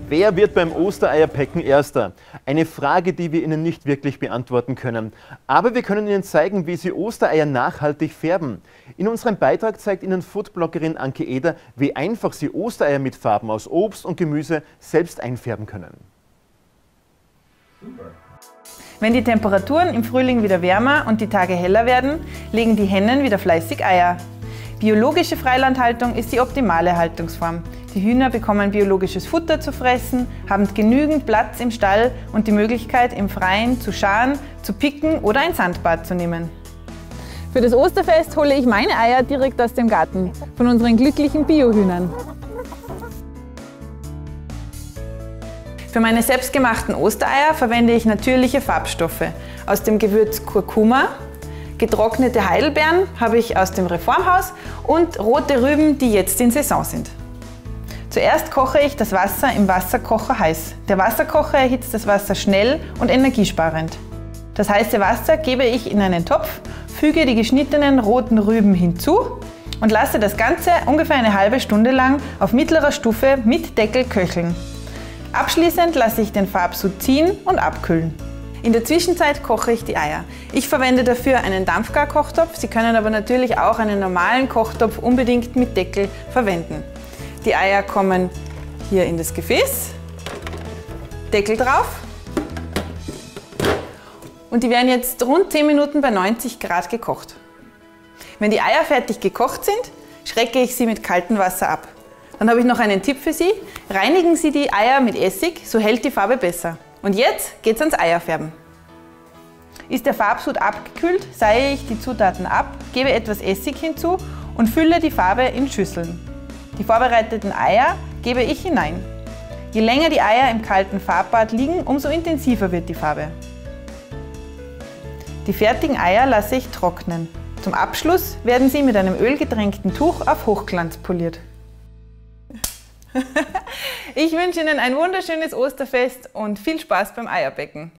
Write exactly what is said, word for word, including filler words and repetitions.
Wer wird beim Ostereierpäcken Erster? Eine Frage, die wir Ihnen nicht wirklich beantworten können. Aber wir können Ihnen zeigen, wie Sie Ostereier nachhaltig färben. In unserem Beitrag zeigt Ihnen Foodbloggerin Anke Eder, wie einfach Sie Ostereier mit Farben aus Obst und Gemüse selbst einfärben können. Wenn die Temperaturen im Frühling wieder wärmer und die Tage heller werden, legen die Hennen wieder fleißig Eier. Biologische Freilandhaltung ist die optimale Haltungsform. Die Hühner bekommen biologisches Futter zu fressen, haben genügend Platz im Stall und die Möglichkeit, im Freien zu scharen, zu picken oder ein Sandbad zu nehmen. Für das Osterfest hole ich meine Eier direkt aus dem Garten, von unseren glücklichen Biohühnern. Für meine selbstgemachten Ostereier verwende ich natürliche Farbstoffe aus dem Gewürz Kurkuma. Getrocknete Heidelbeeren habe ich aus dem Reformhaus und rote Rüben, die jetzt in Saison sind. Zuerst koche ich das Wasser im Wasserkocher heiß. Der Wasserkocher erhitzt das Wasser schnell und energiesparend. Das heiße Wasser gebe ich in einen Topf, füge die geschnittenen roten Rüben hinzu und lasse das Ganze ungefähr eine halbe Stunde lang auf mittlerer Stufe mit Deckel köcheln. Abschließend lasse ich den Farbsud ziehen und abkühlen. In der Zwischenzeit koche ich die Eier. Ich verwende dafür einen Dampfgarkochtopf, Sie können aber natürlich auch einen normalen Kochtopf unbedingt mit Deckel verwenden. Die Eier kommen hier in das Gefäß, Deckel drauf und die werden jetzt rund zehn Minuten bei neunzig Grad gekocht. Wenn die Eier fertig gekocht sind, schrecke ich sie mit kaltem Wasser ab. Dann habe ich noch einen Tipp für Sie. Reinigen Sie die Eier mit Essig, so hält die Farbe besser. Und jetzt geht's ans Eierfärben. Ist der Farbsud abgekühlt, seihe ich die Zutaten ab, gebe etwas Essig hinzu und fülle die Farbe in Schüsseln. Die vorbereiteten Eier gebe ich hinein. Je länger die Eier im kalten Farbbad liegen, umso intensiver wird die Farbe. Die fertigen Eier lasse ich trocknen. Zum Abschluss werden sie mit einem ölgetränkten Tuch auf Hochglanz poliert. Ich wünsche Ihnen ein wunderschönes Osterfest und viel Spaß beim Eierbecken.